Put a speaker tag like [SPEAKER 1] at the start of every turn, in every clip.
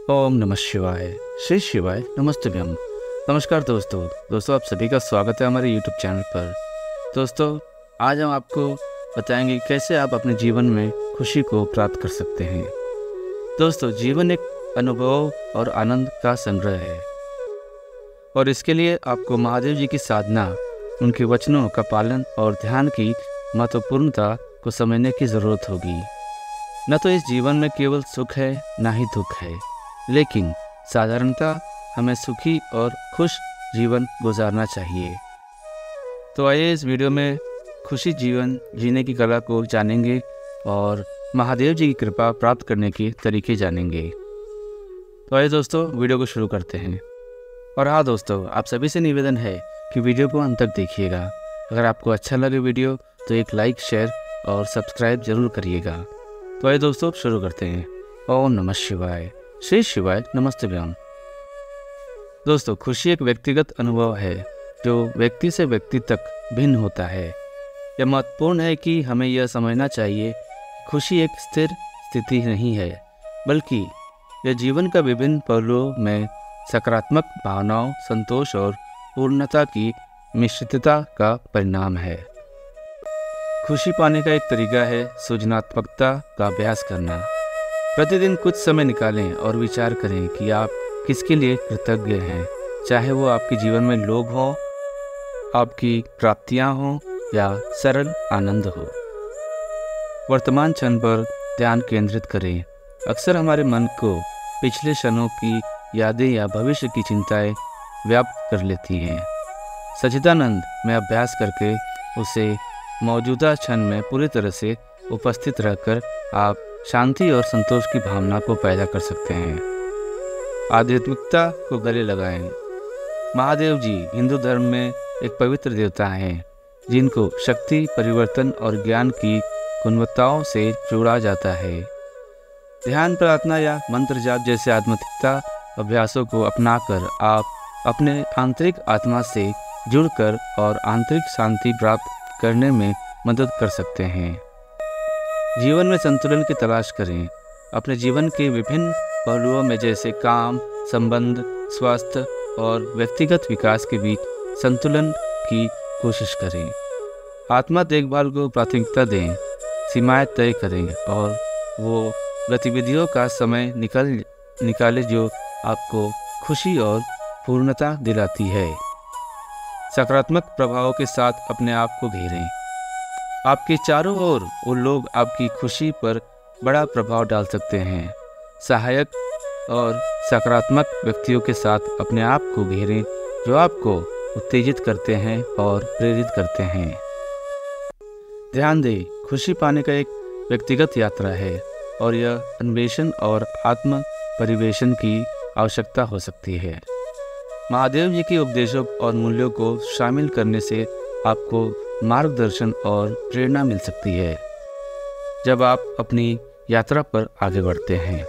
[SPEAKER 1] ओम नमः शिवाय। श्री शिवाय नमस्तुभ्यम। नमस्कार दोस्तों आप सभी का स्वागत है हमारे YouTube चैनल पर। दोस्तों आज हम आपको बताएंगे कैसे आप अपने जीवन में खुशी को प्राप्त कर सकते हैं। दोस्तों जीवन एक अनुभव और आनंद का संग्रह है और इसके लिए आपको महादेव जी की साधना, उनके वचनों का पालन और ध्यान की महत्वपूर्णता को समझने की ज़रूरत होगी। न तो इस जीवन में केवल सुख है न ही दुख है, लेकिन साधारणतः हमें सुखी और खुश जीवन गुजारना चाहिए। तो आइए इस वीडियो में खुशी जीवन जीने की कला को जानेंगे और महादेव जी की कृपा प्राप्त करने के तरीके जानेंगे। तो आइए दोस्तों वीडियो को शुरू करते हैं। और हाँ दोस्तों, आप सभी से निवेदन है कि वीडियो को अंत तक देखिएगा। अगर आपको अच्छा लगे वीडियो तो एक लाइक, शेयर और सब्सक्राइब जरूर करिएगा। तो आइए दोस्तों शुरू करते हैं। ओम नमः शिवाय। श्री शिवाय नमस्तुभ्यम। दोस्तों खुशी एक व्यक्तिगत अनुभव है जो व्यक्ति से व्यक्ति तक भिन्न होता है। यह महत्वपूर्ण है कि हमें यह समझना चाहिए कि खुशी एक स्थिर स्थिति नहीं है, बल्कि यह जीवन का विभिन्न पहलुओं में सकारात्मक भावनाओं, संतोष और पूर्णता की मिश्रितता का परिणाम है। खुशी पाने का एक तरीका है सृजनात्मकता का अभ्यास करना। प्रतिदिन कुछ समय निकालें और विचार करें कि आप किसके लिए कृतज्ञ हैं, चाहे वो आपके जीवन में लोग हों, आपकी प्राप्तियां हों या सरल आनंद हो। वर्तमान क्षण पर ध्यान केंद्रित करें। अक्सर हमारे मन को पिछले क्षणों की यादें या भविष्य की चिंताएं व्याप्त कर लेती हैं। सच्चिदानंद में अभ्यास करके उसे मौजूदा क्षण में पूरी तरह से उपस्थित रहकर आप शांति और संतोष की भावना को पैदा कर सकते हैं। आध्यात्मिकता को गले लगाएं। महादेव जी हिंदू धर्म में एक पवित्र देवता हैं, जिनको शक्ति, परिवर्तन और ज्ञान की गुणवत्ताओं से जोड़ा जाता है। ध्यान, प्रार्थना या मंत्र जाप जैसे आध्यात्मिकता अभ्यासों को अपनाकर आप अपने आंतरिक आत्मा से जुड़कर और आंतरिक शांति प्राप्त करने में मदद कर सकते हैं। जीवन में संतुलन की तलाश करें। अपने जीवन के विभिन्न पहलुओं में जैसे काम, संबंध, स्वास्थ्य और व्यक्तिगत विकास के बीच संतुलन की कोशिश करें। आत्मा देखभाल को प्राथमिकता दें, सीमाएं तय करें और वो गतिविधियों का समय निकालें जो आपको खुशी और पूर्णता दिलाती है। सकारात्मक प्रभावों के साथ अपने आप को घेरें। आपके चारों ओर वो लोग आपकी खुशी पर बड़ा प्रभाव डाल सकते हैं। सहायक और सकारात्मक व्यक्तियों के साथ अपने आप को घेरें जो आपको उत्तेजित करते हैं और प्रेरित करते हैं। ध्यान दें, खुशी पाने का एक व्यक्तिगत यात्रा है और यह अन्वेषण और आत्म परिवेशन की आवश्यकता हो सकती है। महादेव जी के उपदेशों और मूल्यों को शामिल करने से आपको मार्गदर्शन और प्रेरणा मिल सकती है जब आप अपनी यात्रा पर आगे बढ़ते हैं।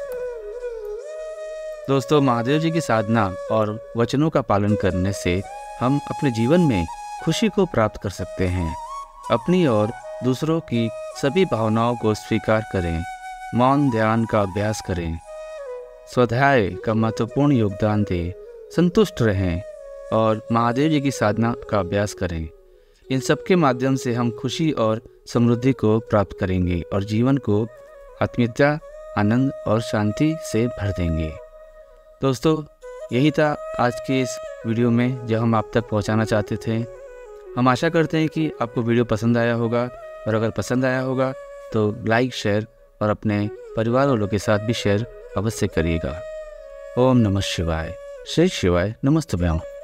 [SPEAKER 1] दोस्तों महादेव जी की साधना और वचनों का पालन करने से हम अपने जीवन में खुशी को प्राप्त कर सकते हैं। अपनी और दूसरों की सभी भावनाओं को स्वीकार करें। मौन ध्यान का अभ्यास करें। स्वाध्याय का महत्वपूर्ण योगदान दें। संतुष्ट रहें और महादेव जी की साधना का अभ्यास करें। इन सब के माध्यम से हम खुशी और समृद्धि को प्राप्त करेंगे और जीवन को आत्मीयता, आनंद और शांति से भर देंगे। दोस्तों यही था आज के इस वीडियो में जो हम आप तक पहुंचाना चाहते थे। हम आशा करते हैं कि आपको वीडियो पसंद आया होगा और अगर पसंद आया होगा तो लाइक, शेयर और अपने परिवार वालों के साथ भी शेयर अवश्य करिएगा। ओम नमः शिवाय। श्री शिवाय नमस्तुभ्यम।